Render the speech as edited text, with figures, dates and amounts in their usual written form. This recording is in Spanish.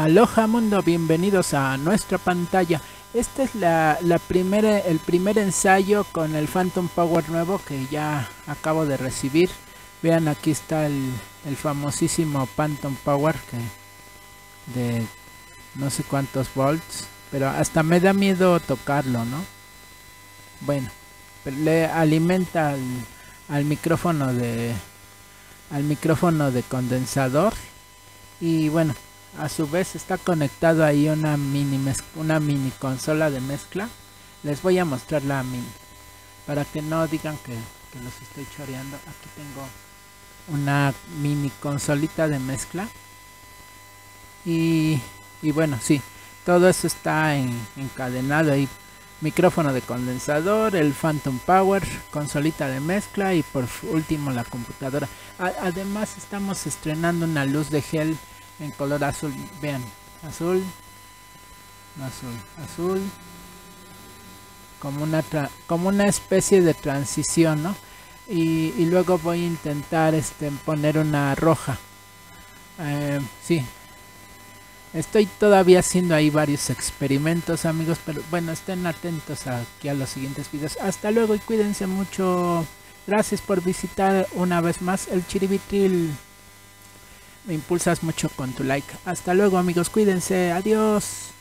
Aloha mundo, bienvenidos a nuestra pantalla. Este es el primer ensayo con el Phantom Power nuevo que ya acabo de recibir. Vean, aquí está el famosísimo Phantom Power de no sé cuántos volts, pero hasta me da miedo tocarlo, ¿no? Bueno, le alimenta al micrófono de condensador y bueno, a su vez está conectado ahí una mini consola de mezcla. Les voy a mostrar la mini para que no digan que los estoy choreando. Aquí tengo una mini consolita de mezcla y bueno, sí, todo eso está encadenado ahí. Micrófono de condensador, el Phantom Power, consolita de mezcla y por último la computadora. Además estamos estrenando una luz de gel en color azul. Vean, azul, como una especie de transición, ¿no? Y luego voy a intentar poner una roja. Sí, estoy todavía haciendo ahí varios experimentos, amigos, pero bueno, estén atentos aquí a los siguientes videos. Hasta luego y cuídense mucho. Gracias por visitar una vez más el Chiribitril. Me impulsas mucho con tu like. Hasta luego, amigos, cuídense. Adiós.